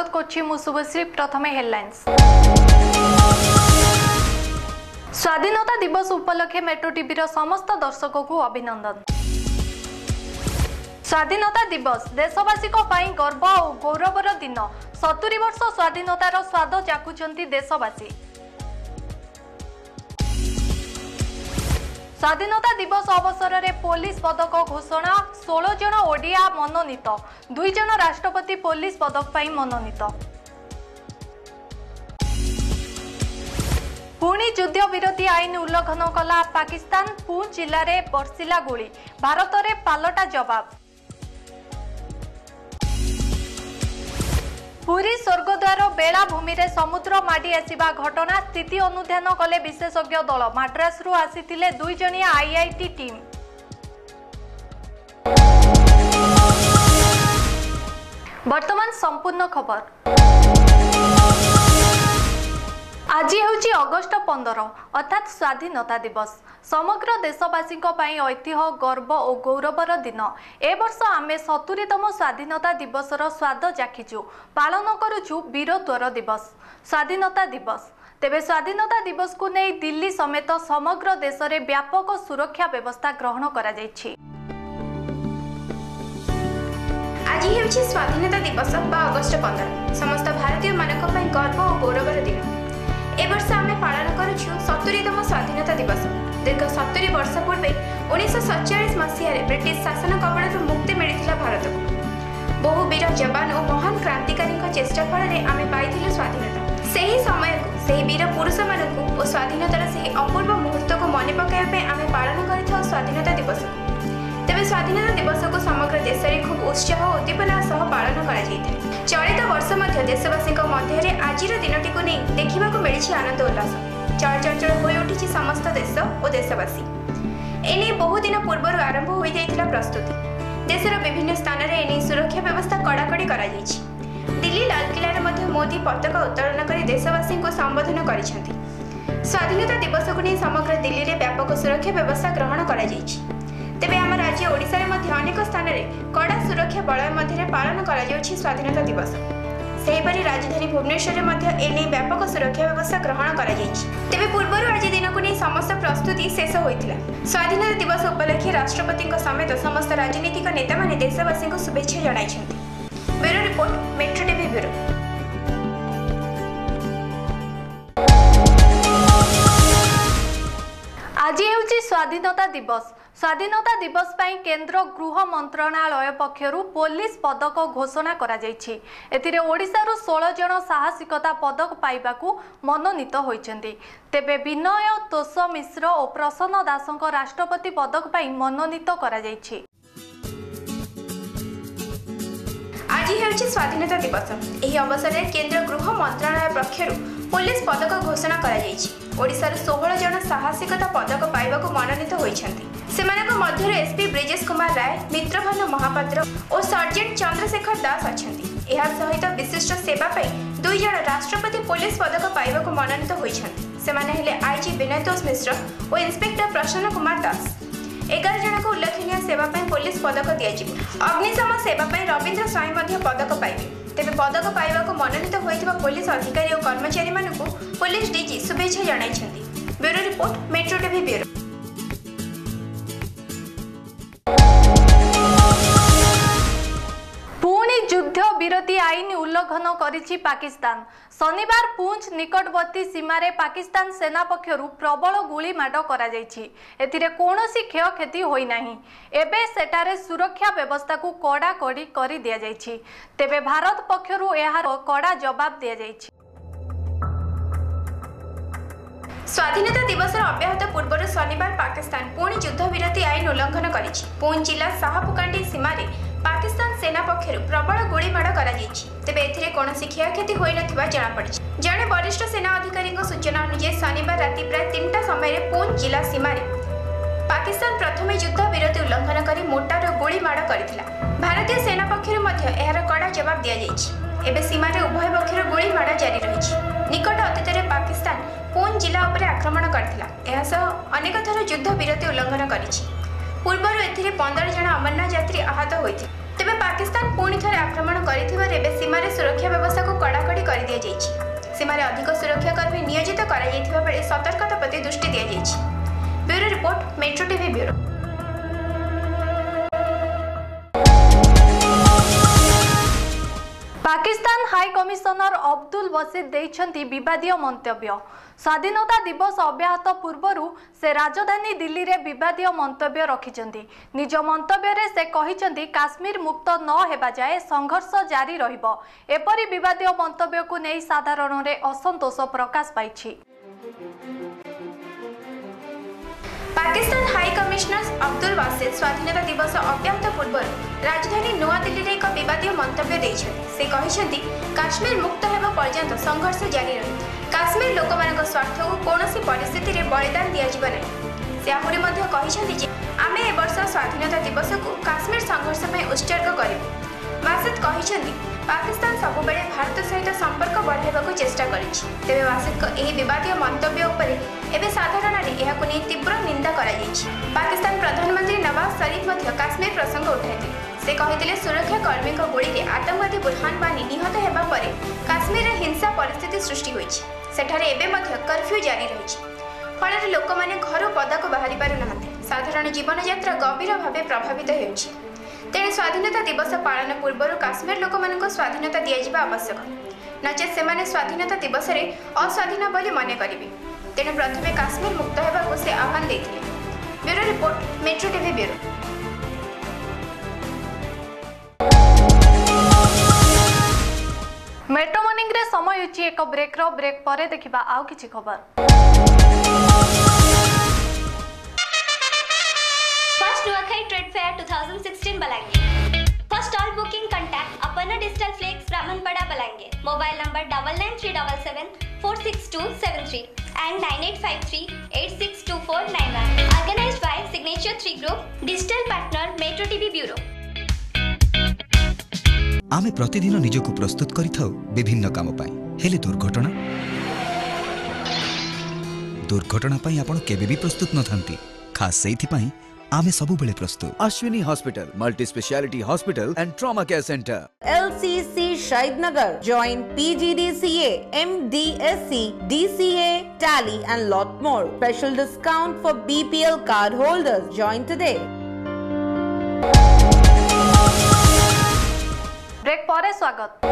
करछि मु शुभश्री। प्रथमे हेडलाइंस। स्वाधीनता दिवस उपलक्षे मेट्रो टीवी समस्त दर्शकों को अभिनंदन। स्वाधीनता दिवस देशवासी गर्व और गौरवर दिन। 70 वर्ष स्वाधीनतार स्वाद चाखुचंती देशवासी। स्वाधीनता दिवस अवसर में पुलिस पदक घोषणा। 16 जन ओडिया मनोनीत, 2 जन राष्ट्रपति पुलिस पदक पाई मनोनीत। पुणी युद्ध विरोधी आईन उल्लंघन कला पाकिस्तान। पूंछ जिले में बर्षिला गुली, भारत में पालटा जवाब। पुरी स्वर्गद्वार बेलाभूमि रे समुद्र माडी आसिबा घटना। स्थिति अनुध्यान कले विशेषज्ञ दल। मद्रास रु आसीथिले 2 जणिया आईआईटी टीम। वर्तमान संपूर्ण खबर। आज हेउची अगस्ट 15 अर्थात स्वाधीनता दिवस। समग्र देशवासी ऐतिह्य गर्व और गौरवर दिन। ए वर्ष आमे 70तम स्वाधीनता दिवसर स्वाद चाखिचु, पालन करुचु वीरत्वर दिवस। स्वाधीनता दिवस तेबे स्वाधीनता दिवस को नहीं दिल्ली समेत समग्र देश में व्यापक सुरक्षा व्यवस्था ग्रहण करा जायछि। आज हेउची स्वाधीनता दिवस बा अगस्ट 15 समस्त भारतीय मानक पई गर्व और गौरवर दिन। ए वर्ष आमे पालन करुछु 70तम स्वाधीनता दिवस। दीर्घ 70 वर्ष पूर्व 1947 मसीह ब्रिटिश शासन कबळरू मुक्ति मिलिथिला भारत को। बहु वीर जवान और महान क्रांतिकारी चेष्टा फल आमे पाइथिलु स्वाधीनता। सही समय को सही वीर पुरुष मानकु और स्वाधीनतार सही अपूर्व मुहूर्त को मन पकाइबा आमे पालन करिथौ स्वाधीनता दिवस। तेबे स्वाधीनता दिवस को समग्र देश में खूब उत्साह और उद्दीपना सह पालन करा जायथे। चलित वर्ष मध्य देशवासी मध्य आज दिनटी को नहीं देखा मिली आनंद उल्लास। चलचंचल हो उठी समस्त देश और देशवासी। एने बहुदिन पूर्व आरंभ हो जाइथिला प्रस्तुति। देशर विभिन्न स्थान में एने सुरक्षा व्यवस्था कड़ाकड़ी करा जायछि। दिल्ली लालकिला में मोदी पताका उत्तोलन कर देशवासी को संबोधन करिसेंति। स्वाधीनता दिवस को नहीं समग्र दिल्ली में व्यापक सुरक्षा व्यवस्था ग्रहण करा जायछि। तेबे आम राज्य ओडिशा रे मध्य अनेक स्थान में कड़ा सुरक्षा बलय मध्य पालन करा जायछि स्वाधीनता दिवस। सेहीपरि राजधानी भुवनेश्वर में एने व्यापक सुरक्षा व्यवस्था ग्रहण करा जायछि। तेबे पूर्वरु आज दिन को नहीं समस्त प्रस्तुति शेष होइथिला। स्वाधीनता दिवस उपलक्षे राष्ट्रपति समेत समस्त राजनीतिक नेता माने देशवासी को शुभेच्छा जणाइछन्ति। Bureau report, metro TV bureau. आज हेउची स्वाधीनता दिवस। स्वाधीनता दिवस पाई केंद्र गृह मंत्रणालय पक्षरु पुलिस पदक घोषणा करा जायछि। एथिरे ओडिशारु 16 जन साहसिकता पदक पाइबाकू मनोनीत होइछन्ति। तेबे विनय तोष मिश्र और प्रसन्न दासक राष्ट्रपति पदक पाई मनोनीत करा जायछि। आज हेउछि स्वाधीनता दिवस। एही अवसर में केंद्र गृह मंत्रालय पक्षरु पुलिस पदक घोषणा करा जायछि। ओडिशार 16 जन साहसिकता पदक पाइबाकू मनोनीत होइछन्ति। सेमानक मध्यरे एसपी ब्रिजेश कुमार राय, मित्रभानु महापात्र और सर्जेंट चंद्रशेखर दास अछन्ति। एहा सहित विशिष्ट सेवा पाई 2 जन राष्ट्रपति पुलिस पदक पाइबाकू मनोनीत होइछन्ति। सेमाने हेले आईजी विनय तोष मिश्र और इंस्पेक्टर प्रसन्न कुमार दास। 11 जन को उल्लेखनीय सेवा पाई पुलिस पदक दियाजिबो। अग्निशम सेवा पाई रविंद्र स्वाई मध्य पदक पाइबे। तेबे पदक पाइबाकू मनोनीत होइथिबा पुलिस अधिकारी और कर्मचारी मानकू पुलिस डीजी शुभेच्छा जणाइछन्ति। Bureau report, metro TV bureau. पुणी युद्ध विरोधी आईन उल्लंघन करिछि पाकिस्तान। शनिवार पूंछ निकटवर्ती सीमारे पाकिस्तान सेना पक्षरु प्रबल गुली माड करा जायछि। एथिरे कोनोसी क्षयक्षति होई नाही। एबे सेटारे सुरक्षा व्यवस्था को कड़ा कड़ी करि दिया जायछि। तेबे भारत पक्षरु एहार कड़ा जवाब दिया जायछि। स्वाधीनता दिवस अव्याहत पूर्व शनिवार पाकिस्तान पुणी युद्ध विरोधी आईन उल्लंघन करिछि। पूंछ जिला साहपुकांडी सीमारे पाकिस्तान सेना पक्षरु प्रबल गुली माड करा जायछि। तेबे एथिरे कोनोसी क्षयक्षति होई नथिबा जणा पड़िछि। जणे वरिष्ठ सेना अधिकारी सूचना अनुसार शनिवार राति प्राय 3टा समय पूंछ जिला सीमारे पाकिस्तान प्रथमे युद्ध विरोधी उल्लंघन करी मोटार गुली माड करथिला। भारतीय सेना पक्षरु मध्य एहार कड़ा जवाब दिया जायछि। एबे सीमारे उभय पक्षर गुली माड जारी रहिछि। निकट अतीतरे पाकिस्तान पूंछ जिला उपरे आक्रमण करथिला। एहा सह अनेक थर युद्ध विरोधी उल्लंघन करिछि। पूर्वरु एथिरे 15 जन अमरनाथ यात्री आहत होइथिले। तेबे तेबे पाकिस्तान पुणी थरे आक्रमण करिथिबार एबे सीमारे सुरक्षा व्यवस्था को कड़ाकड़ी कर दिया जाइछि। सीमारे अधिक सुरक्षा कर्मी नियोजित करा जाइथिबा बेले सतर्कता प्रति दृष्टि दिया जाइछि। Bureau report, metro TV bureau. Pakistan high commissioner Abdul Basit देइछंती विवादीय मंतव्य। स्वाधीनता दिवस अव्याहत पूर्वरु से राजधानी दिल्ली रे विवादीय मंतव्य रखिछंती। निज मंतव्य रे से कहिछंती काश्मीर मुक्त न हेबा जाए संघर्ष जारी रहिबो। एपरि विवादीय मंतव्य को नै साधारण रे असंतोष प्रकाश पाइछि। पाकिस्तान हाई कमिशनर अब्दुल बासिद स्वाधीनता दिवस अव्याहत पूर्व राजधानी नुआ दिल्ली रे एक विवादीय मंतव्य देइछथि। से कहिसेंती काश्मीर मुक्त हेबा पर्यंत संघर्ष जारी रही। काश्मीर लोकमानक स्वार्थ को कोनोसी परिस्थिति रे बलिदान दिया जिबा नै। से आहुरी मध्ये कहिसेंती जे आमे ए वर्ष स्वाधीनता दिवस को काश्मीर संघर्ष में उत्सर्ग करिबु। बासिद कहिसेंती पाकिस्तान सब बेले भारत सहित संपर्क बढ़ाइबाकू चेष्टा करिछि। तेबे बासिद एही विवादीय मंतव्य उपरे एबे साधारण रे एहाकू नै तीव्र निंदा करा जाइछि। पाकिस्तान प्रधानमंत्री नवाज शरीफ मध्ये काश्मीर प्रसंग उठाइथिले। से कहिथिले सुरक्षा कर्मी को गोली रे आतंकवादी बुरहान बानी निहत हेबा परे काश्मीर रे हिंसा परिस्थिति सृष्टि होइछि। सेठारे एबे मध्ये कर्फ्यू जारी रहिछि। फଳରେ ଲୋକମାନେ ଘରୁ ପଦାକୁ ବାହାରି ପାରୁନାହାନ୍ତି। ସାଧାରଣ ଜୀବନଯାତ୍ରା ଗଭୀର ଭାବେ ପ୍ରଭାବିତ ହେଉଛି। तेणे स्वाधीनता दिवस पालन पूर्व काश्मीर लोकमानक स्वाधीनता दिया आवश्यक, नचेत सेमाने स्वाधीनता दिवस रे अस्वाधीन बोली मने करिवे। तेणे प्रथमे काश्मीर मुक्त हेबाकू से आह्वान देथिले। Bureau report, metro TV bureau. Metro morning रे समय होची एक ब्रेक परे देखिबा आउ किछि खबर। First Nuakhai Trade Fair 2016 Balangir. For stall booking, contact Aparna Digital Flakes, Brahmanpada, Balangir. Mobile number 99377 46273 and 9853862491. Organized by Signature 3 Group, Digital Partner Metro TV Bureau. आमे प्रतिदिन निजको प्रस्तुत करिथाउ विभिन्न काम पाई। हेले दुर्घटना पाई आपण केबे भी प्रस्तुत न थांती। खास सेइथि पाई आमे सबु बेले प्रस्तुत। Ashwini hospital, multi speciality hospital and trauma care centre, LCC Shahidnagar. Join PGDCA, MDSC, DCA, Tally and lot more. Special discount for BPL card holders. Join today. Break परे स्वागत।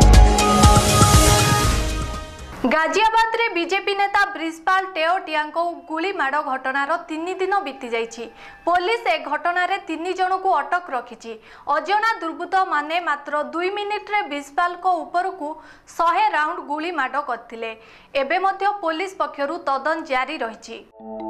गाजियाबाद रे बीजेपी नेता ब्रिजपाल टेओटिया को गुली माड़ घटनार 3 दिन बीती जाइछि। पुलिस ए घटनार 3 जन को अटक रखिछि। अजना दुर्बृत्त माने मात्र 2 मिनिट रे ब्रिजपाल को ऊपर को 100 राउंड गुली माड़ करथिले। एबे मध्य पुलिस पक्षरु तदन जारी रहिछि।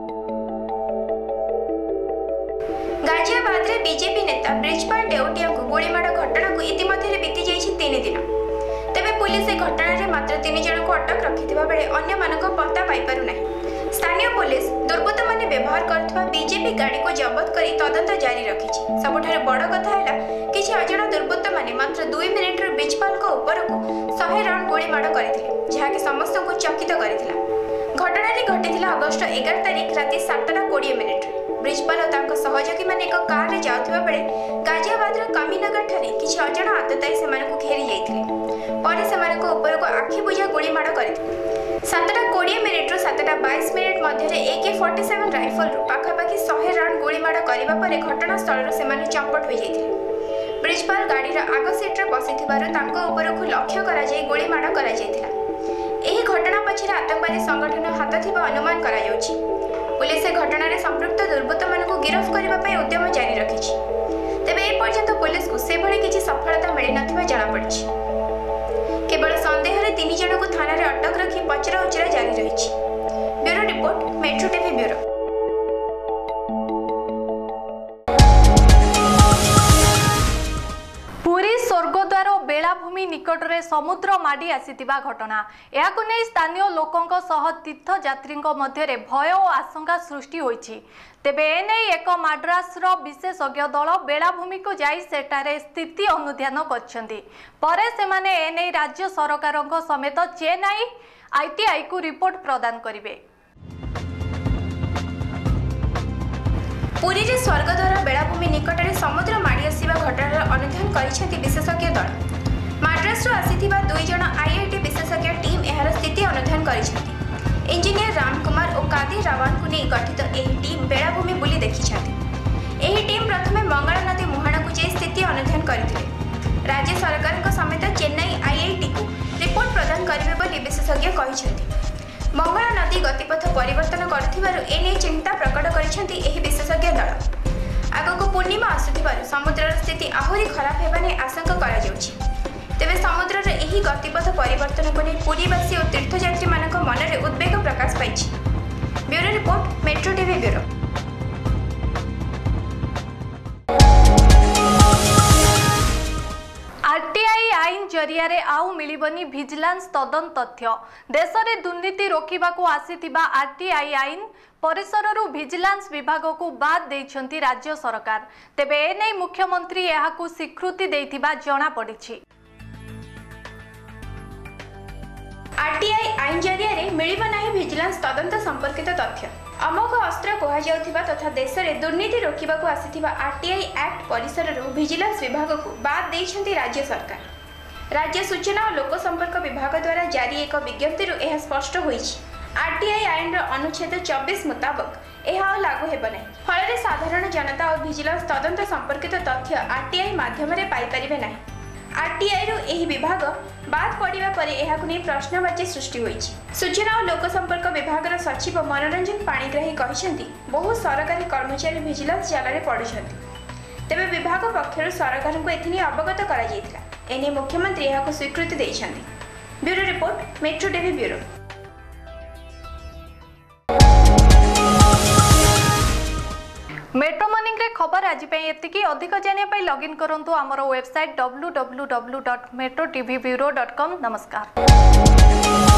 गाजियाबाद रे बीजेपी नेता ब्रिजपाल टेओटिया को गोली माड़ घटना को इतिमध्ये बीती जाइछि 3 दिन। तेबे पुलिस ए घटना रे मात्र 3 जन को अटक रखिथिबा बेले अन्य मानक पता पाई पारु नाही। स्थानीय पुलिस दुर्बृत्त माने व्यवहार करथवा बीजेपी गाड़ी को जब्त करी तदंत जारी रखिछि। सबठारे बड़ कथा हैला किछि अजଣା दुर्बृत्त माने मात्र 2 मिनिट रे ब्रिजपाल को ऊपर को 100 राउंड गोली माड़ करथिले, जहा कि समस्त को चकित करथिला। घटना रे घटिथिला अगस्त 11 तारिख राति 7:20 मिनिट रे। ब्रिजपाल और तांको सहयोगी माने एक कार रे जाउथिबा बेले गाजियाबाद रे कमीनगर ठारे किछि अजଣା आतताई सेमानकु घेरी जाइथिले। परे सेमानक ऊपर को आखि बुझा गोली माड़ करथिले। 7:20 मिनिट रो 7:22 मिनिट मध्य रे AK-47 राइफल रो पाखापाखि 100 राउंड गोली माड़ करिबा परे घटना स्थल रो सेमाने चंपट होई जाइथिले। ब्रिजपाल गाड़ी रो आग सीट रे बसिथिबारु तांको ऊपर को लक्ष्य करा जाई गोली माड़ करा जाइथिला। एही घटना पछरे आतंकवादी संगठन हाथ थिबा अनुमान करा जाउछि। पुलिस ए घटना रे संपृक्त दुर्बृत्त मानकु गिरफ्त करिबा पई उद्यम जारी रखिछि। तेबे ए पर्यंत पुलिस को से भली किछि सफलता मिलि नथिबा जाना पड़िछि। केवल संदेह रे 3 जन को थाना रे अटक रखी पचरा उचरा जारी रहिछि। Bureau report, metro TV bureau. Puri Swargadwar बेलाभूमि निकट रे समुद्र माडी आसीतिबा घटना याकु नै स्थानीय लोकंक सह तीर्थयात्रींक मध्य रे भय और आशंका सृष्टि होइछि। तेबे एने एक माड्रास रो विशेषज्ञ दल बेलाभूमि को जाई सेटारे स्थिति अनुध्यान करछन्ती। परे सेमाने एने राज्य सरकारंक समेत चेन्नई ITI को रिपोर्ट प्रदान करिवे। पुरी रे स्वर्गद्वार बेलाभूमि निकट में समुद्र माड़ी आसिबा घटनार अनुध्यान करिसेंति विशेषज्ञ दल। माड्रासरू आसिथिबा 2 जण आईआईटी विशेषज्ञ टीम एहार स्थिति अनुध्यान करिसेंति। इंजीनियर राम कुमार और कादिर रावण को नहीं गठित एही टीम बेलाभूमि बुली देखिछांति। एही टीम प्रथमे मंगला नदी मुहाण को जाई स्थिति अनुध्यान करथिले। राज्य सरकार समेत चेन्नई आईआईटी को रिपोर्ट प्रदान करिवे बोली विशेषज्ञ कहिसेंति। मंगला नदी गतिपथ परिवर्तन करथिबारु एने चिंता प्रकट करिसेंति एही विशेषज्ञ दल। आगको पूर्णिमा आसुथिबारु समुद्रर स्थिति आहुरी खराब हेबाने आशंका करा जाउछि। तेबे समुद्रर एही गतिपथ परिवर्तन को नहीं पुरीवासी और तीर्थयात्री मानक मन में उद्वेग प्रकाश पाइछि। Bureau report, metro TV bureau. RTI आईन जरिया आउ मिलिबनी विजिलेंस तदन तथ्य। देश में दुर्नीति रोकवाक आसीथिबा आरटीआई आईन परिसररू विजिलेंस विभाग को बाद देइछंती राज्य सरकार। तेबे एने मुख्यमंत्री एहाकू स्वीकृति देइथिबा जणा पड़िछि। आरटीआई आईन जरिया मिलिब नाही विजिलेंस तदंत संपर्कित तथ्य। अमोघ अस्त्र कहुवा तथा देश में दुर्नीति रोकवाक आसीथिबा आरटीआई एक्ट परिसररू विजिलेंस विभाग को बाद देइछंती राज्य सरकार। राज्य सूचना और लोक संपर्क विभाग द्वारा जारी एक विज्ञप्ति यह स्पष्ट होइछि। आरटीआई आईन अनुच्छेद 24 मुताबक यह लागू हेब नहीं। फल साधारण जनता और विजिलेंस तदंत संपर्कित तथ्य आरटीआई माध्यम पाई परिबे नहीं। आरटीआई रू एही विभाग बाद पड़िबा परे एहाकु नै प्रश्नवाची सृष्टि होइछि। सूचना और लोक संपर्क विभागर सचिव मनोरंजन पाणिग्राही कहिसेंति बहु सरकारी कर्मचारी विजिलेंस जाल पड़ुछंति। तेबे विभाग पक्षरु सरकार को एथिनी अवगत करा जायतिला। एने मुख्यमंत्री एहाकु स्वीकृति देइछंति। Bureau report, metro TV bureau. Metro morning रे खबर आज एतिकी। अधिक जानिया लॉगिन करंतु आमर वेबसाइट www.metrotvbureau.com। नमस्कार।